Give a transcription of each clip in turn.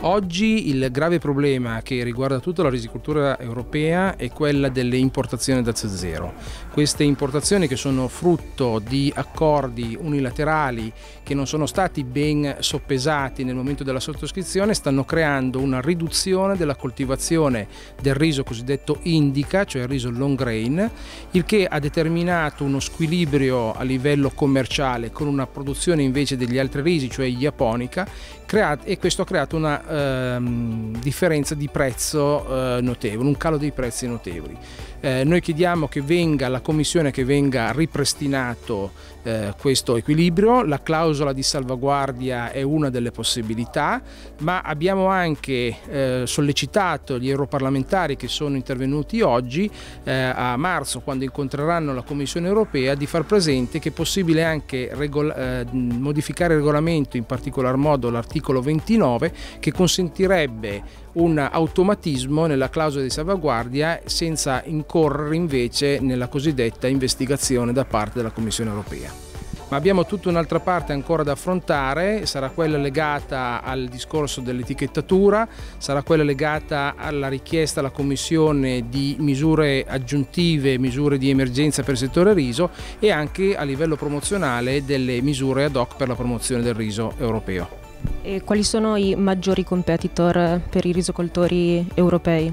Oggi il grave problema che riguarda tutta la risicoltura europea è quella delle importazioni da zero. Queste importazioni, che sono frutto di accordi unilaterali che non sono stati ben soppesati nel momento della sottoscrizione, stanno creando una riduzione della coltivazione del riso cosiddetto indica, cioè il riso long grain, il che ha determinato uno squilibrio a livello commerciale con una produzione invece degli altri risi, cioè japonica, e questo ha creato una differenza di prezzo notevole, un calo dei prezzi notevoli. Noi chiediamo che venga alla Commissione che venga ripristinato questo equilibrio. La clausola di salvaguardia è una delle possibilità, ma abbiamo anche sollecitato gli europarlamentari che sono intervenuti oggi a marzo, quando incontreranno la Commissione europea, di far presente che è possibile anche modificare il regolamento, in particolar modo l'articolo 29, che consentirebbe un automatismo nella clausola di salvaguardia senza incorrere invece nella cosiddetta investigazione da parte della Commissione europea. Ma abbiamo tutta un'altra parte ancora da affrontare, sarà quella legata al discorso dell'etichettatura, sarà quella legata alla richiesta alla Commissione di misure aggiuntive, misure di emergenza per il settore riso, e anche a livello promozionale delle misure ad hoc per la promozione del riso europeo. E quali sono i maggiori competitor per i risocoltori europei?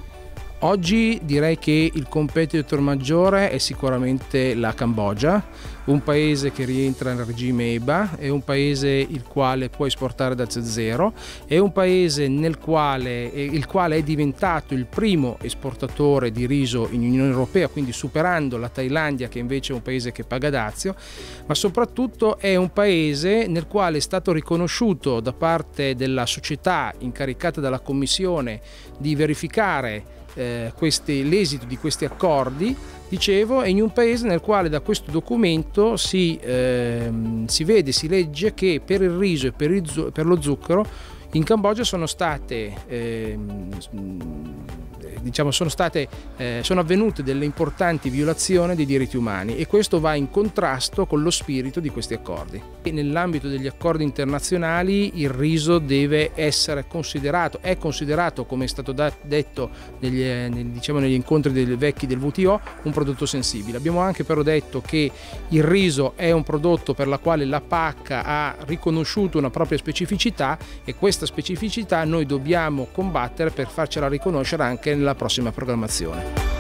Oggi direi che il competitor maggiore è sicuramente la Cambogia, un paese che rientra nel regime EBA, è un paese il quale può esportare da zero, è un paese il quale è diventato il primo esportatore di riso in Unione Europea, quindi superando la Thailandia, che invece è un paese che paga dazio, ma soprattutto è un paese nel quale è stato riconosciuto da parte della società incaricata dalla Commissione di verificare l'esito di questi accordi, dicevo, è in un paese nel quale da questo documento si legge che per il riso e per lo zucchero in Cambogia sono avvenute delle importanti violazioni dei diritti umani, e questo va in contrasto con lo spirito di questi accordi. E nell'ambito degli accordi internazionali il riso deve essere considerato, come è stato detto negli incontri dei vecchi del WTO, un prodotto sensibile. Abbiamo anche però detto che il riso è un prodotto per la quale la PAC ha riconosciuto una propria specificità, e questa specificità noi dobbiamo combattere per farcela riconoscere anche nella prossima programmazione.